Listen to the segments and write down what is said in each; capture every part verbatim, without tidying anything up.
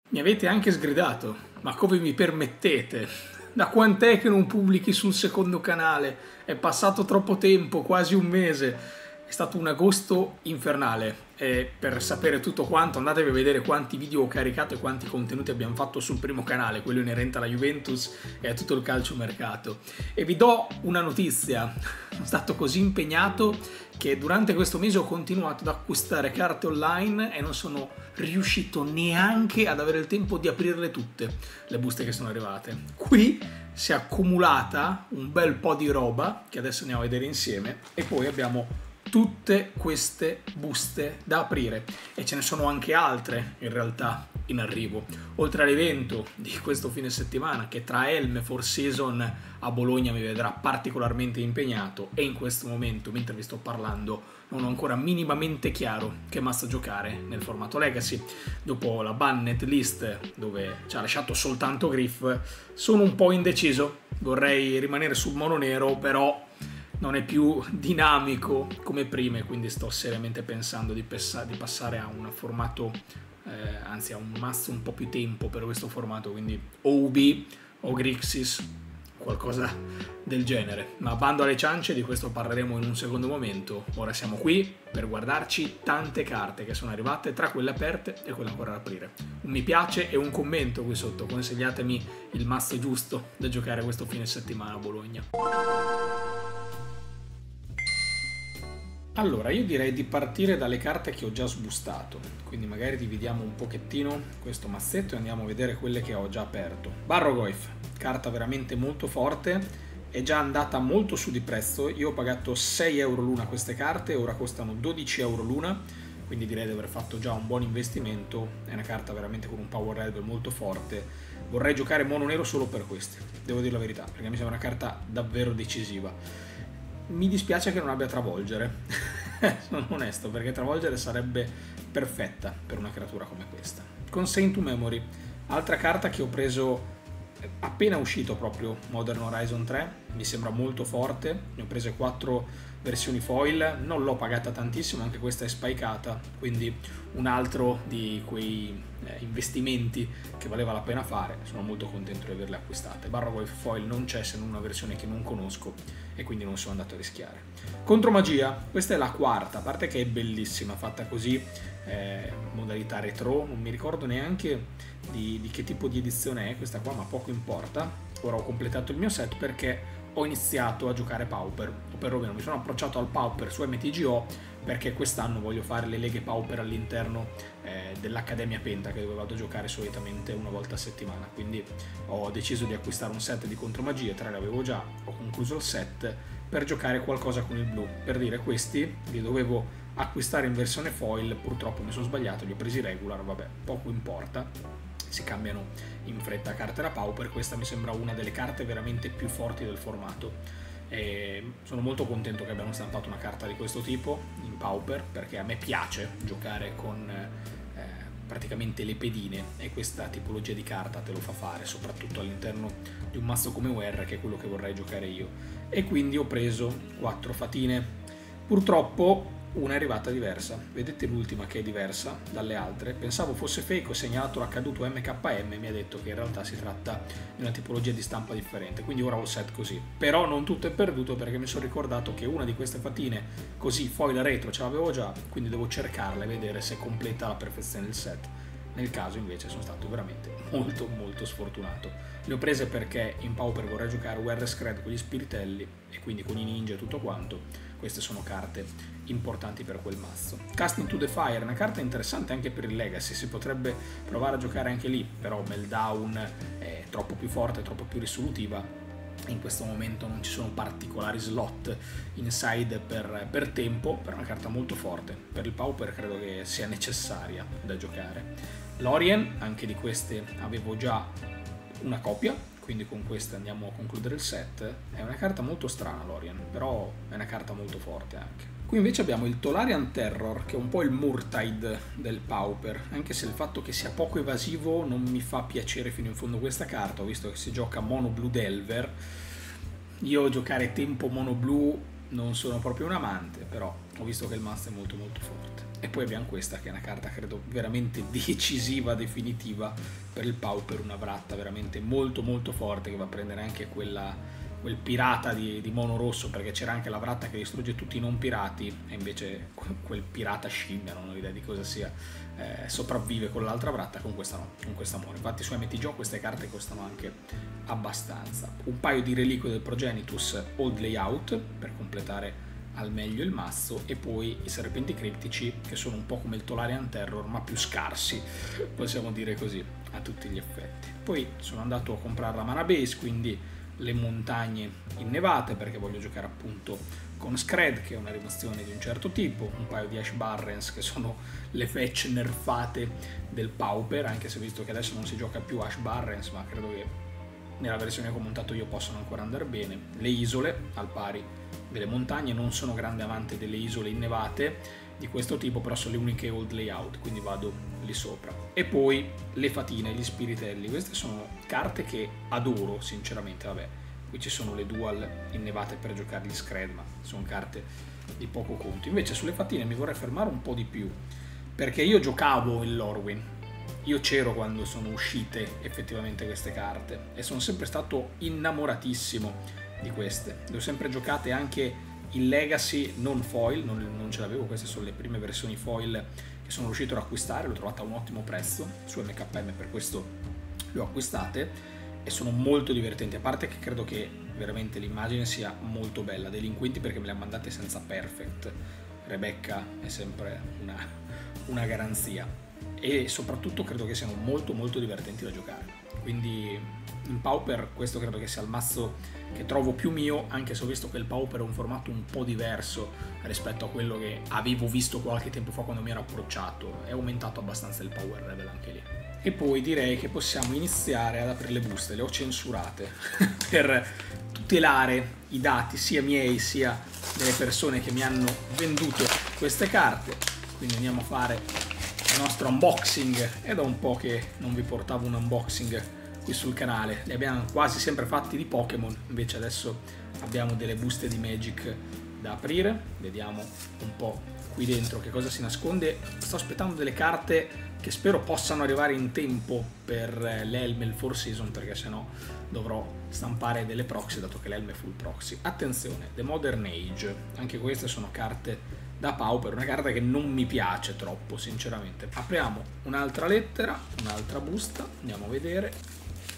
Mi avete anche sgridato, ma come mi permettete? Da quant'è che non pubblichi sul secondo canale? È passato troppo tempo, quasi un mese. È stato un agosto infernale e per sapere tutto quanto andatevi a vedere quanti video ho caricato e quanti contenuti abbiamo fatto sul primo canale, quello inerente alla Juventus e a tutto il calciomercato. E vi do una notizia, sono stato così impegnato che durante questo mese ho continuato ad acquistare carte online e non sono riuscito neanche ad avere il tempo di aprirle tutte, le buste che sono arrivate. Qui si è accumulata un bel po' di roba che adesso andiamo a vedere insieme e poi abbiamo tutte queste buste da aprire e ce ne sono anche altre in realtà in arrivo, oltre all'evento di questo fine settimana che tra Elm e Four Seasons a Bologna mi vedrà particolarmente impegnato e in questo momento, mentre vi sto parlando, non ho ancora minimamente chiaro che mazzo giocare nel formato Legacy. Dopo la banned list dove ci ha lasciato soltanto Griff sono un po' indeciso, vorrei rimanere sul mono nero, però non è più dinamico come prima e quindi sto seriamente pensando di, di passare a un formato, eh, anzi a un mazzo un po' più tempo per questo formato, quindi O U B o Grixis, qualcosa del genere. Ma bando alle ciance, di questo parleremo in un secondo momento. Ora siamo qui per guardarci tante carte che sono arrivate, tra quelle aperte e quelle ancora da aprire. Un mi piace e un commento qui sotto, consigliatemi il mazzo giusto da giocare questo fine settimana a Bologna. Allora, io direi di partire dalle carte che ho già sbustato, quindi magari dividiamo un pochettino questo mazzetto e andiamo a vedere quelle che ho già aperto. Barrogoyf, carta veramente molto forte, è già andata molto su di prezzo, io ho pagato sei euro l'una queste carte, ora costano dodici euro l'una, quindi direi di aver fatto già un buon investimento, è una carta veramente con un power level molto forte. Vorrei giocare mono nero solo per queste, devo dire la verità, perché mi sembra una carta davvero decisiva. Mi dispiace che non abbia travolgere, sono onesto, perché travolgere sarebbe perfetta per una creatura come questa. Consent to Memory, altra carta che ho preso appena uscito proprio Modern Horizon tre, mi sembra molto forte, ne ho prese quattro versioni foil, non l'ho pagata tantissimo, anche questa è spikata, quindi un altro di quei eh, investimenti che valeva la pena fare, sono molto contento di averle acquistate. Barrogoyf foil non c'è se non una versione che non conosco e quindi non sono andato a rischiare. Contro magia, questa è la quarta, a parte che è bellissima, fatta così, eh, modalità retro, non mi ricordo neanche di, di che tipo di edizione è questa qua, ma poco importa. Ora ho completato il mio set perché ho iniziato a giocare Pauper, o perlomeno mi sono approcciato al Pauper su M T G O perché quest'anno voglio fare le leghe Pauper all'interno eh, dell'Accademia Penta, che dove vado a giocare solitamente una volta a settimana, quindi ho deciso di acquistare un set di contromagie, tre l'avevo già, ho concluso il set per giocare qualcosa con il blu, per dire questi li dovevo acquistare in versione foil, purtroppo mi sono sbagliato, li ho presi regular, vabbè, poco importa. Si cambiano in fretta carte da Pauper, questa mi sembra una delle carte veramente più forti del formato e sono molto contento che abbiano stampato una carta di questo tipo in Pauper, perché a me piace giocare con eh, praticamente le pedine e questa tipologia di carta te lo fa fare, soprattutto all'interno di un mazzo come U R, che è quello che vorrei giocare io, e quindi ho preso quattro fatine. Purtroppo una è arrivata diversa, vedete l'ultima che è diversa dalle altre, pensavo fosse fake, ho segnalato l'accaduto M K M e mi ha detto che in realtà si tratta di una tipologia di stampa differente, quindi ora ho il set così. Però non tutto è perduto, perché mi sono ricordato che una di queste fatine così foil retro ce l'avevo già, quindi devo cercarla e vedere se completa la perfezione il set. Nel caso invece sono stato veramente molto molto sfortunato. Le ho prese perché in Pauper vorrei giocare U R Scred con gli spiritelli e quindi con i ninja e tutto quanto. Queste sono carte importanti per quel mazzo. Casting to the Fire è una carta interessante anche per il Legacy, si potrebbe provare a giocare anche lì, però Meltdown è troppo più forte, troppo più risolutiva. In questo momento non ci sono particolari slot inside per, per tempo, però è una carta molto forte. Per il Pauper credo che sia necessaria da giocare. Lorien, anche di queste avevo già una copia, quindi con questa andiamo a concludere il set. È una carta molto strana Lorien, però è una carta molto forte anche. Qui invece abbiamo il Tolarian Terror, che è un po' il Murtide del Pauper, anche se il fatto che sia poco evasivo non mi fa piacere fino in fondo questa carta. Ho visto che si gioca mono blu Delver, io giocare tempo mono blu non sono proprio un amante, però ho visto che il mazzo è molto molto forte. E poi abbiamo questa che è una carta credo veramente decisiva, definitiva per il Pauper, una vratta veramente molto molto forte che va a prendere anche quella, quel pirata di, di mono rosso, perché c'era anche la vratta che distrugge tutti i non pirati e invece quel pirata scimmia, non ho idea di cosa sia, eh, sopravvive con l'altra vratta, con questa no, con questa muore. Infatti su M T G O queste carte costano anche abbastanza. Un paio di reliquie del Progenitus Old Layout per completare al meglio il mazzo, e poi i serpenti criptici che sono un po' come il Tolarian Terror ma più scarsi, possiamo dire così, a tutti gli effetti. Poi sono andato a comprare la mana base, quindi le montagne innevate, perché voglio giocare appunto con Scred, che è una rimozione di un certo tipo, un paio di Ash Barrens che sono le fetch nerfate del Pauper, anche se ho visto che adesso non si gioca più Ash Barrens, ma credo che nella versione che ho montato io possono ancora andare bene. Le isole al pari delle montagne, non sono grande amante delle isole innevate di questo tipo, però sono le uniche old layout, quindi vado lì sopra. E poi le fatine, gli spiritelli, queste sono carte che adoro sinceramente. Vabbè, qui ci sono le dual innevate per giocare gli Scred, ma sono carte di poco conto. Invece sulle fatine mi vorrei fermare un po' di più, perché io giocavo in Lorwyn, io c'ero quando sono uscite effettivamente queste carte e sono sempre stato innamoratissimo di queste. Le ho sempre giocate anche in Legacy non foil, non, non ce l'avevo, queste sono le prime versioni foil che sono riuscito ad acquistare, l'ho trovata a un ottimo prezzo su M K M, per questo le ho acquistate e sono molto divertenti, a parte che credo che veramente l'immagine sia molto bella. Delinquenti perché me le ha mandate senza perfect, Rebecca è sempre una, una garanzia, e soprattutto credo che siano molto molto divertenti da giocare. Quindi in Pauper questo credo che sia il mazzo che trovo più mio, anche se ho visto che il Pauper è un formato un po' diverso rispetto a quello che avevo visto qualche tempo fa quando mi ero approcciato. È aumentato abbastanza il power level anche lì. E poi direi che possiamo iniziare ad aprire le buste. Le ho censurate per tutelare i dati sia miei sia delle persone che mi hanno venduto queste carte. Quindi andiamo a fare il nostro unboxing. È da un po' che non vi portavo un unboxing qui sul canale, li abbiamo quasi sempre fatti di Pokémon, invece adesso abbiamo delle buste di Magic da aprire. Vediamo un po' qui dentro che cosa si nasconde. Sto aspettando delle carte che spero possano arrivare in tempo per l'Helm e il Four Season, perché sennò dovrò stampare delle proxy, dato che l'Helm è full proxy. Attenzione, The Modern Age, anche queste sono carte da Pauper, una carta che non mi piace troppo sinceramente. Apriamo un'altra lettera, un'altra busta, andiamo a vedere.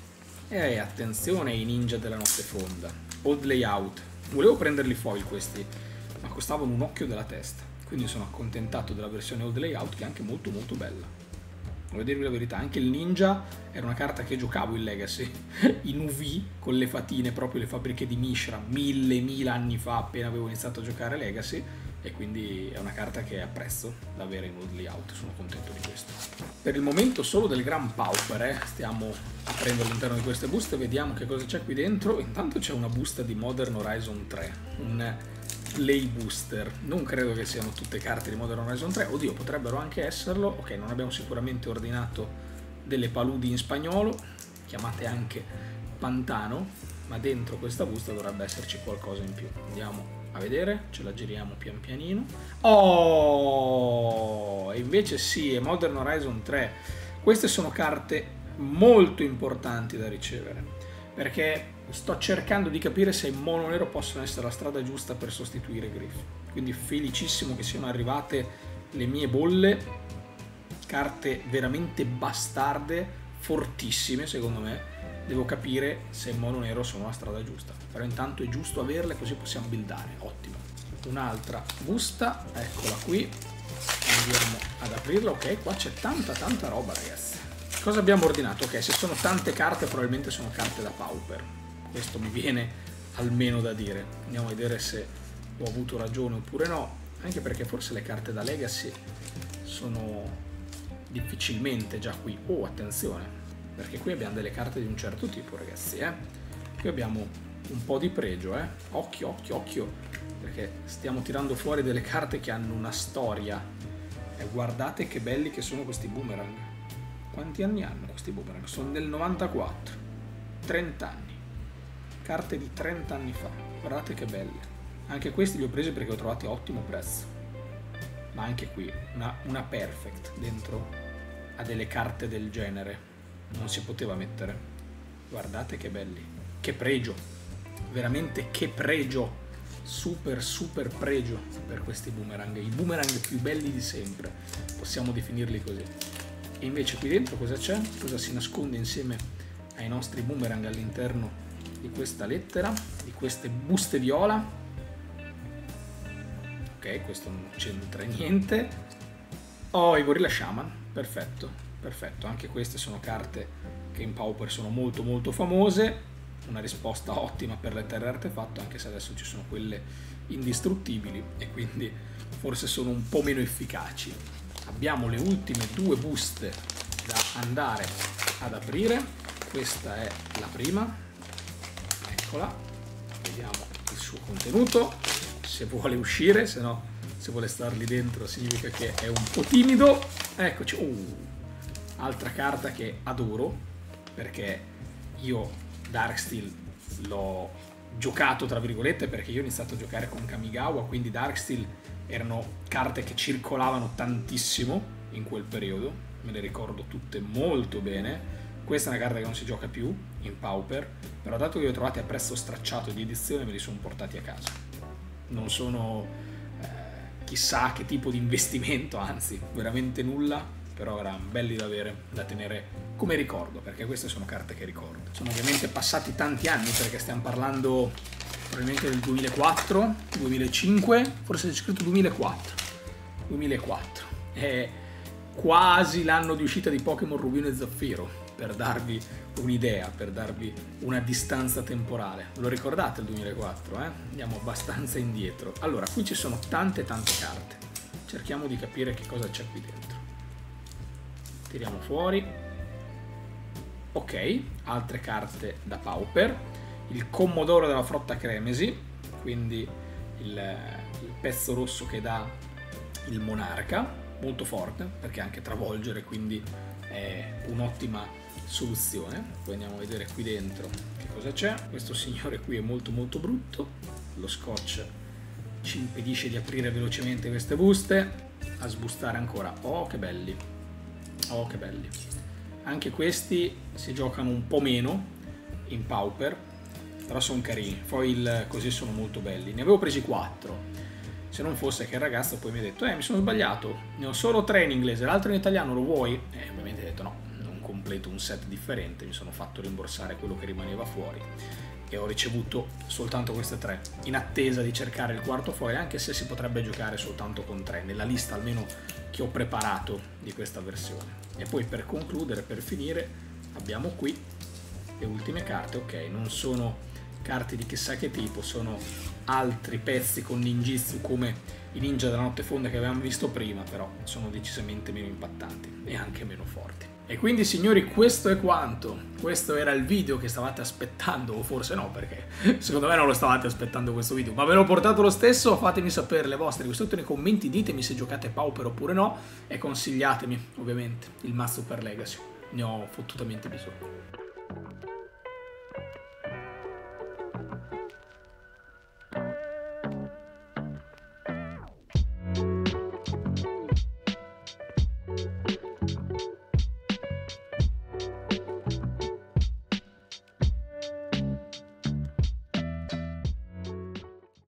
E attenzione ai ninja della notte fonda. Old Layout. Volevo prenderli foil questi, ma costavano un occhio della testa. Quindi sono accontentato della versione Old Layout, che è anche molto molto bella. Devo dirvi la verità, anche il ninja era una carta che giocavo in Legacy, in U V, con le fatine, proprio le fabbriche di Mishra, mille, mila anni fa, appena avevo iniziato a giocare Legacy. E quindi è una carta che apprezzo da avere in Old Layout, sono contento di questo. Per il momento solo del Gran Pauper, eh. Stiamo aprendo all'interno di queste buste, vediamo che cosa c'è qui dentro. Intanto c'è una busta di Modern Horizon tre, un play booster. Non credo che siano tutte carte di Modern Horizon tre, oddio, potrebbero anche esserlo. Ok, non abbiamo sicuramente ordinato delle paludi in spagnolo, chiamate anche Pantano, ma dentro questa busta dovrebbe esserci qualcosa in più. Andiamo a vedere, ce la giriamo pian pianino. Oh, e invece sì, è Modern Horizon tre. Queste sono carte molto importanti da ricevere, perché sto cercando di capire se i mono nero possono essere la strada giusta per sostituire Griff. Quindi felicissimo che siano arrivate le mie bolle, carte veramente bastarde, fortissime secondo me. Devo capire se il mono nero sono la strada giusta, però intanto è giusto averle, così possiamo buildare. Ottimo. Un'altra busta, eccola qui, andiamo ad aprirla. Ok, qua c'è tanta tanta roba ragazzi. Cosa abbiamo ordinato? Ok, se sono tante carte probabilmente sono carte da Pauper, questo mi viene almeno da dire. Andiamo a vedere se ho avuto ragione oppure no, anche perché forse le carte da Legacy sono difficilmente già qui. Oh, attenzione, perché qui abbiamo delle carte di un certo tipo ragazzi, eh? Qui abbiamo un po' di pregio, eh? Occhio, occhio, occhio, perché stiamo tirando fuori delle carte che hanno una storia. E guardate che belli che sono questi boomerang. Quanti anni hanno questi boomerang? Sono del novantaquattro, trenta anni. Carte di trenta anni fa, guardate che belle. Anche questi li ho presi perché ho trovati a ottimo prezzo. Ma anche qui una, una perfect dentro a delle carte del genere non si poteva mettere. Guardate che belli, che pregio, veramente che pregio, super super pregio per questi boomerang, i boomerang più belli di sempre, possiamo definirli così. E invece qui dentro cosa c'è? Cosa si nasconde insieme ai nostri boomerang all'interno di questa lettera, di queste buste viola? Ok, questo non c'entra niente. Oh, i Gorilla Shaman, perfetto, perfetto. Anche queste sono carte che in Pauper sono molto molto famose. Una risposta ottima per le terre artefatto, anche se adesso ci sono quelle indistruttibili e quindi forse sono un po' meno efficaci. Abbiamo le ultime due buste da andare ad aprire. Questa è la prima, eccola, vediamo il suo contenuto, se vuole uscire, se no, se vuole star lì dentro significa che è un po' timido. Eccoci, uh, altra carta che adoro, perché io Darksteel l'ho giocato tra virgolette perché io ho iniziato a giocare con Kamigawa, quindi Darksteel erano carte che circolavano tantissimo in quel periodo, me le ricordo tutte molto bene. Questa è una carta che non si gioca più in Pauper, però dato che li ho trovati a prezzo stracciato di edizione me li sono portati a casa. Non sono eh, chissà che tipo di investimento, anzi veramente nulla, però erano belli da avere, da tenere come ricordo, perché queste sono carte che ricordo. Sono ovviamente passati tanti anni, perché stiamo parlando probabilmente del duemilaquattro, duemilacinque, forse c'è scritto duemilaquattro. duemilaquattro. È quasi l'anno di uscita di Pokémon Rubino e Zaffiro, per darvi un'idea, per darvi una distanza temporale. Lo ricordate il duemilaquattro, eh? Andiamo abbastanza indietro. Allora, qui ci sono tante tante carte. Cerchiamo di capire che cosa c'è qui dentro. Tiriamo fuori. Ok, altre carte da Pauper. Il Commodoro della Frotta Cremesi, quindi il, il pezzo rosso che dà il Monarca, molto forte, perché anche travolgere, quindi è un'ottima soluzione. Poi andiamo a vedere qui dentro che cosa c'è. Questo signore qui è molto molto brutto, lo scotch ci impedisce di aprire velocemente queste buste, a sbustare ancora. Oh che belli, oh che belli. Anche questi si giocano un po' meno in Pauper, però sono carini, foil così sono molto belli. Ne avevo presi quattro, se non fosse che il ragazzo poi mi ha detto eh mi sono sbagliato, ne ho solo tre in inglese, l'altro in italiano, lo vuoi? E ovviamente ho detto no, non completo un set differente, mi sono fatto rimborsare quello che rimaneva fuori e ho ricevuto soltanto queste tre, in attesa di cercare il quarto foil, anche se si potrebbe giocare soltanto con tre, nella lista almeno che ho preparato di questa versione. E poi per concludere, per finire, abbiamo qui le ultime carte. Ok, non sono carte di chissà che tipo, sono altri pezzi con ninjitsu come i ninja della notte fonda che avevamo visto prima, però sono decisamente meno impattanti e anche meno forti. E quindi signori, questo è quanto. Questo era il video che stavate aspettando, o forse no, perché secondo me non lo stavate aspettando questo video, ma ve l'ho portato lo stesso. Fatemi sapere le vostre qui sotto nei commenti, ditemi se giocate Pauper oppure no e consigliatemi ovviamente il mazzo per Legacy, ne ho fottutamente bisogno.